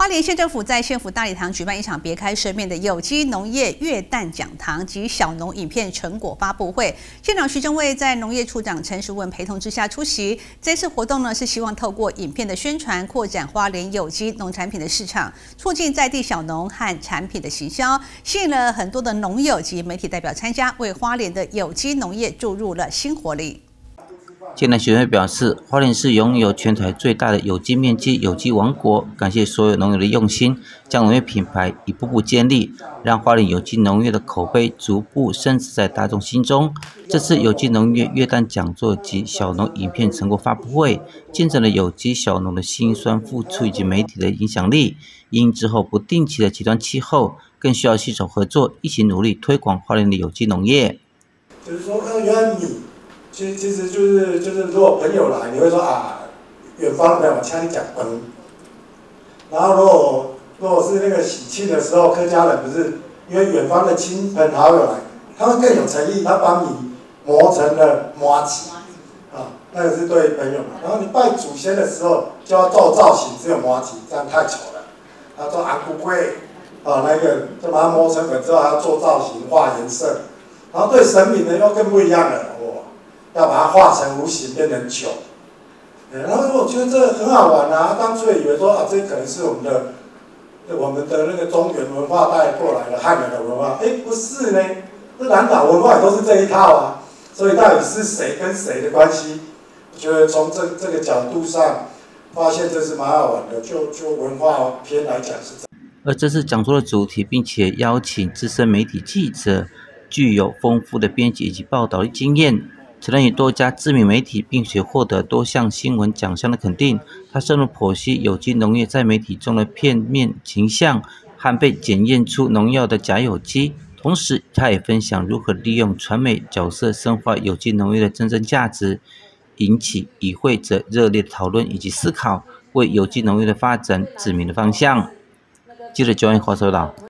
花莲县政府在县府大礼堂举办一场别开生面的有机农业月旦讲堂及小农影片成果发布会。县长徐正伟在农业处长陈淑文陪同之下出席。这次活动呢，是希望透过影片的宣传，扩展花莲有机农产品的市场，促进在地小农和产品的行销，吸引了很多的农友及媒体代表参加，为花莲的有机农业注入了新活力。 县长徐正伟表示，花莲市拥有全台最大的有机面积有机王国，感谢所有农友的用心，将农业品牌一步步建立，让花莲有机农业的口碑逐步深植在大众心中。这次有机农业月旦讲座及小农影片成果发布会，见证了有机小农的辛酸付出以及媒体的影响力。因之后不定期的极端气候，更需要携手合作，一起努力推广花莲的有机农业。 就是说，原来米。其实就是，如果朋友来，你会说啊，远方的朋友请你讲饭。然后如果是那个喜庆的时候，客家人不是因为远方的亲朋好友来，他们更有诚意，他把米磨成了麻糬，啊，那个是对朋友嘛。然后你拜祖先的时候就要做造型，只有麻糬，这样太丑了。要做安骨龟，啊，那个就把它磨成粉之后还要做造型、画颜色。然后对神明呢又更不一样了。要把它化成无形变成酒，然后我觉得这很好玩啊！当初也以为说啊，这可能是我们的那个中原文化带过来的汉人的文化，不是呢，这南岛文化也都是这一套啊。所以到底是谁跟谁的关系？我觉得从这个角度上，发现这是蛮好玩的。就文化篇来讲是这样。 而这次讲座的主题，并且邀请资深媒体记者，具有丰富的编辑以及报道的经验。曾任于多家知名媒体，并且获得多项新闻奖项的肯定。他深入剖析有机农业在媒体中的片面形象和被检验出农药的假有机，同时他也分享如何利用传媒角色深化有机农业的真正价值，引起与会者热烈的讨论以及思考，为有机农业的发展指明了方向。记者9月华收到。